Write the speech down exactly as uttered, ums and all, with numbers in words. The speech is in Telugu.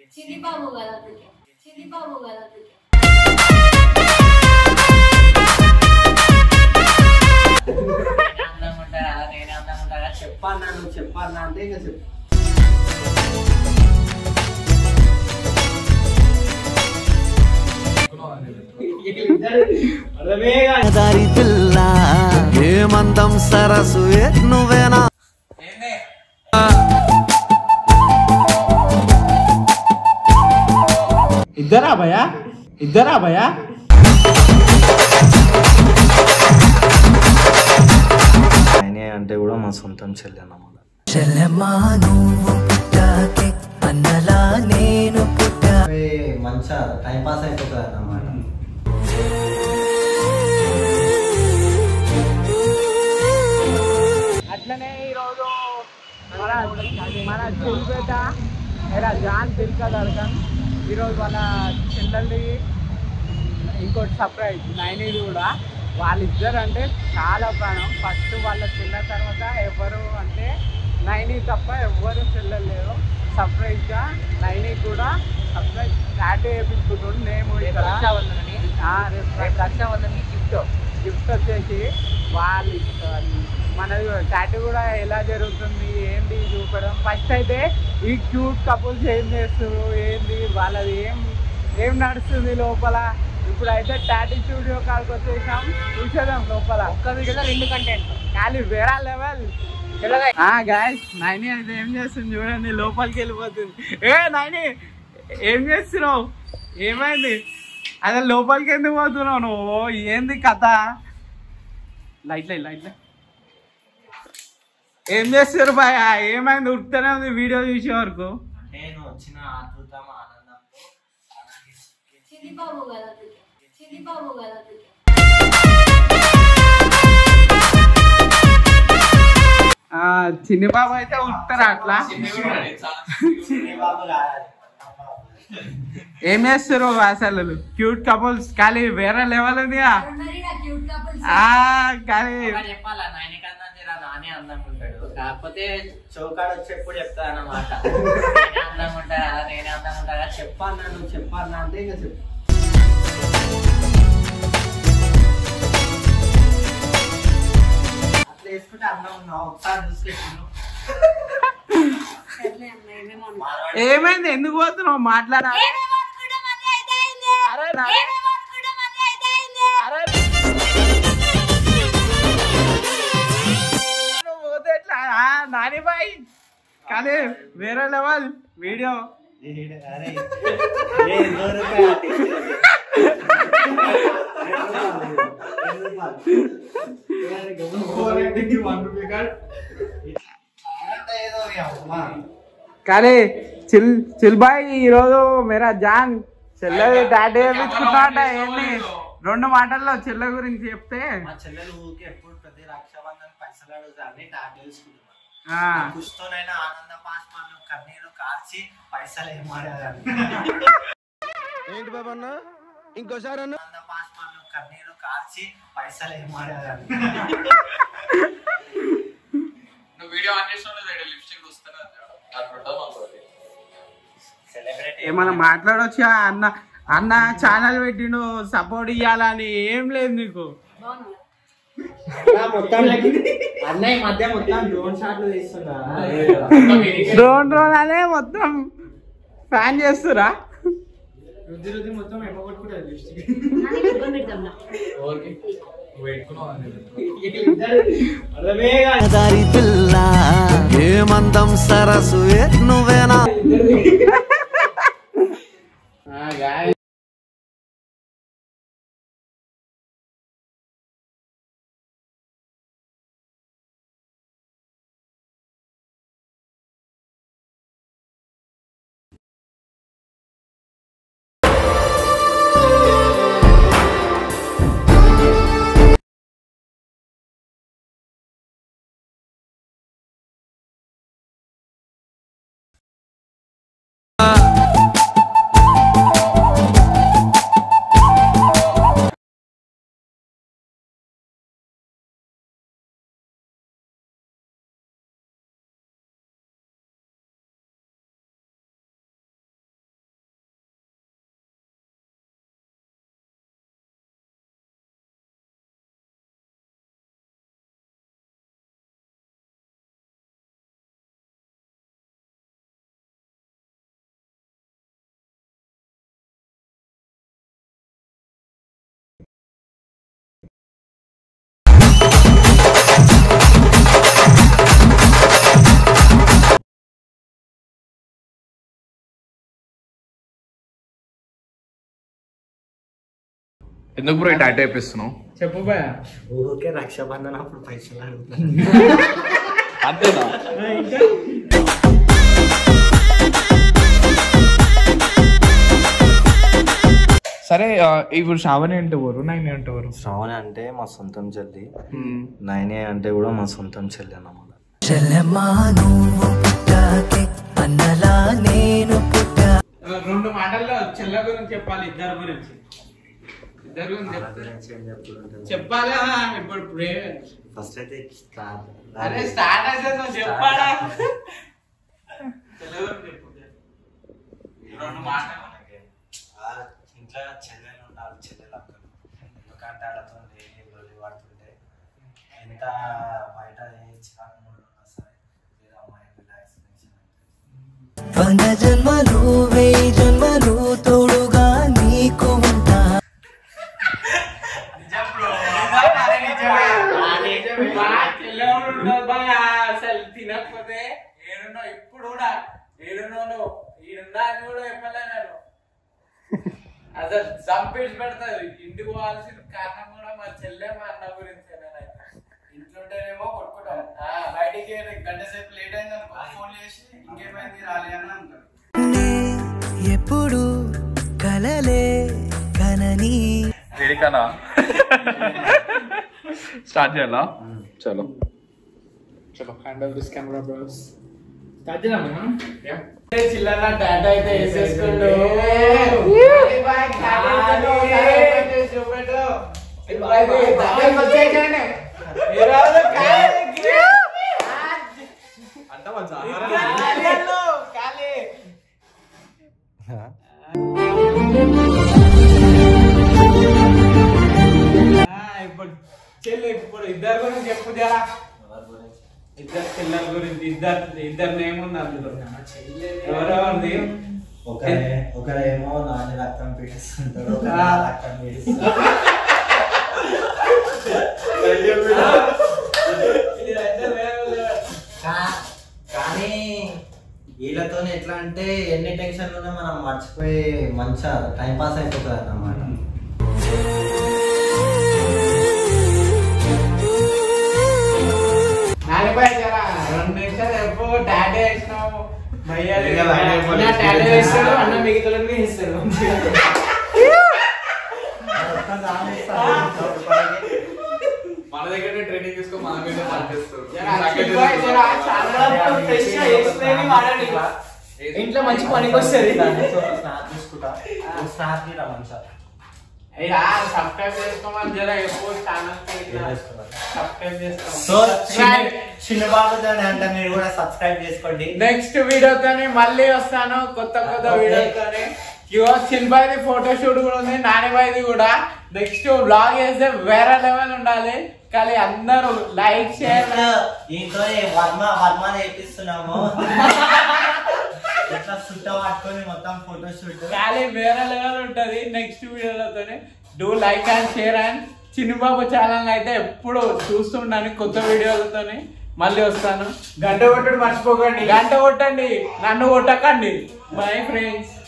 Chinni Babu కదా అందుకే Chinni Babu కదా అందుకే అందమంటారా నేను అందమంటారా చెప్పన్నా నువ్వు చెప్పన్నా అంటే ఇక చెప్పు దారి పిల్ల ఏమందం సరసు నువ్వేనా ఇద్దరా భయా ఇద్దరా భయా ఆయనే అంటే కూడా మా సొంతం చెల్లి అన్నమాట. మంచిగా టైం పాస్ అయిపోతుంది అన్నమాట. అట్లనే ఈరోజు మన మన చిల్బేట ఎలా జాన్ తిల్కా దర్శన్ ఈరోజు వాళ్ళ చెల్లెల్ని ఇంకోటి సర్ప్రైజ్ నైనీది కూడా వాళ్ళిద్దరు అంటే చాలా ప్రాణం. ఫస్ట్ వాళ్ళ చెల్ల తర్వాత ఎవరు అంటే నైనీ తప్ప ఎవ్వరు చెల్లెలేరు. సర్ప్రైజ్గా నైనీ కూడా సర్ప్రైజ్ టాటూ వేయించుకుంటాడు. నేమ్ రక్షాబంధనని రక్షాబంధన్కి గిఫ్ట్ గిఫ్ట్ వచ్చేసి వాళ్ళు మనది టాటూ కూడా ఎలా జరుగుతుంది ఏంటి చూపడం. ఫస్ట్ అయితే ఈ క్యూట్ కపుల్స్ ఏం చేస్తారు ఏంది వాళ్ళది ఏం ఏం నడుస్తుంది లోపల. ఇప్పుడైతే టాటూ స్టూడియో కాడికి వచ్చేసాం చూసేద్దాం లోపల. ఒక్క వీడియోలో రెండు కంటెంట్ ఖాళీ వేరే లెవెల్. గాయస్ నైనీ అయితే ఏం చేస్తుంది చూడండి లోపలికి వెళ్ళిపోతుంది. ఏ నైనీ ఏం చేస్తున్నావు ఏమైంది అదే లోపలికి ఎందుకు పోతున్నావు నువ్వు ఏంది కథ. లైట్లే లైట్లే ఏం చేస్తారు బాయ్ ఏమైంది ఉడుకుతూనే ఉంది వీడియో చూసే వరకు. నేను వచ్చిన ఆతృతం ఆనందం Chinni Babu కదా అందుకే Chinni Babu కదా అందుకే చిన్ని బాబు అయితే ఉడుకుతారా అట్లా. ఏం చేస్తారు అసలు క్యూట్ కపుల్స్ ఖాళీ వేరే లెవెల్ ఉందిగా. కానీ చెప్పాలా నాయనకన్నా నానే అందంగా ఉంటాడు కాకపోతే చౌకాడు వచ్చేప్పుడు చెప్తా అన్నమాట. నేనే అందంగా ఉంటారా నేనే అందంగా ఉంటారా చెప్పన్నా నువ్వు చెప్పన్నా అంటే ఇక చెప్పు. అట్లా వేసుకుంటే అందం ఉన్నావు ఒకసారి చూసుకెట్టు. ఏమైంది ఎందుకు పోతున్నావు మాట్లాడాలి. నువ్వు పోతే ఎట్లా నాని బాయ్ కానీ వేరే లెవెల్ వీడియో. కానీ చిల్ చిల్ బాయ్ ఈరోజు మేరా జాన్ చెల్లెది టాటూ వేయించుకుంటా ఏంది రెండు మాటల్లో చెల్లె గురించి చెప్తే. మా చెల్లెలు ఊరికే ఎప్పుడు ప్రతి రక్షాబంధన్ పైసలు అడుగుతారని టాటూ వేసుకుంటున్నా. కుస్తోనైనా ఆనంద పాష్పాలు కన్నీరు కార్చి పైసలు ఏమాడాలని. ఏంటి బాబు అన్న ఇంకోసారి అన్న ఆనంద పాష్పాలు కన్నీరు కార్చి పైసలు ఏమాడాలని. ఏమన్నా మాట్లాడొచ్చా అన్న అన్న ఛానల్ పెట్టిండు సపోర్ట్ ఇవ్వాలని ఏం లేదు నీకు. అన్నయ్య మధ్య మొత్తం డ్రోన్ షాట్లు తీస్తున్నా. డ్రోన్ డ్రోన్ అనే మొత్తం ఫ్యాన్ చేస్తురా. దారి పిల్ల ఏమందం సరసు నువ్వేనా. ఎందుకు బ్రో టాటూ వేపిస్తున్నావు? చెప్పు భయ. ఊరికే రక్షాబంధన్ అప్పుడు పైసలు అడుగుతాను. అంతేనా? సరే ఇప్పుడు శ్రావణి అంటే ఎవరు, నైని అంటే ఎవరు? శ్రావణి అంటే మా సొంతం చెల్లి, నైని అంటే కూడా మా సొంతం చెల్లి అన్నమాట. రెండు మాటల్లో చెల్ల గురించి చెప్పాలి, ఇద్దరు గురించి. ఇద్దరు గురించి చెప్పాలా? ఇప్పుడు ఫస్ట్ అయితే అరే స్టార్ట్ అయితే నువ్వు చెప్పాలా? రెండు మాటలు ఇంట్లో చెల్లెలు ఉండాలి, చెల్లెలు అక్కలు. ఎందుకంటే వాళ్ళతో లొల్లి పడుతుంటే ఎంత బయట వంద జన్మలు వెయ్యి జన్మలు తోడుగా నీకు ఉంటా. అసలు తినకపోతే ఏడున్నావు ఇప్పుడు కూడా, ఏడున్నావు ఈడున్నా కూడా చెప్పలే నేను. అసలు చంపేసి పెడతారు. ఇంటికి పోవాల్సిన కారణం కూడా మా చెల్లె మా అన్న గురించి. ఇంట్లోనేమో కొట్టుకుంటాం, బయటికి గంట సేపు లేట్ అయింది అనుకో ఫోన్ చేసి ఇంకేమైంది రాలే అని అంటారు. ఎప్పుడు కలలే కనని వేడికనా స్టార్ట్ చేయాలా? చలో చలో hand off this camera bros. Start చేద్దామా? చిల్లర టాటా అయితే వేసేసుకుంటూ ఇప్పుడు చెల్లి ఇప్పుడు ఇద్దరు గురించి చెప్పు జరా. ఇద్దరు చెల్లెల గురించి, ఇద్దరు ఇద్దరు నేమ్ ఉంది అందులో. ఎవరెవరిది? ఒకరేమో నాన్న రక్తం పీడిస్తుంటాడు, ఒక రక్తం పీడిస్తాడు. కానీ వీళ్ళతో ఎట్లా అంటే ఎన్ని టెన్షన్లు ఉన్నా మనం మర్చిపోయి మంచిగా టైం పాస్ అయిపోతుంది అన్నమాట. నాలుగు జరా రెండు నిమిషాలు ఎప్పుడు టాటా వేసినాము. టాటా వేస్తాడు అన్న, మిగతా ఇస్తాడు. మన దగ్గర ట్రైనింగ్ తీసుకో, మన మీద పనిచేస్తారు. ఇంట్లో మంచి పనికి వస్తుంది. సబ్స్క్రైబ్ చేసుకోమని జర ఎప్పుడు ఛానల్ సబ్స్క్రైబ్ చేసుకోండి. చిన్నబాబు అంటే మీరు కూడా సబ్స్క్రైబ్ చేసుకోండి. నెక్స్ట్ వీడియోతోనే మళ్ళీ వస్తాను, కొత్త కొత్త వీడియోతోనే. ఇవో చిల్బాయిది ఫోటో షూట్ కూడా ఉంది, నానిబాయిది కూడా. నెక్స్ట్ బ్లాగ్ చేస్తే వేరే లెవెల్ ఉండాలి. కానీ అందరూ లైక్ షేర్. ఇంట్లో వర్మ వర్మ నేర్పిస్తున్నాము, ఇట్లా సుట్ట పట్టుకొని మొత్తం ఫోటో షూట్. కానీ వేరే లెవెల్ ఉంటది నెక్స్ట్ వీడియోలతోనే. Do like and share and Chinnibabu channel అయితే ఎప్పుడు చూస్తుండని కొత్త వీడియోలతోనే మళ్ళీ వస్తాను. గంట కొట్టండి మర్చిపోకండి, గంట కొట్టండి, నన్ను కొట్టకండి. Bye friends.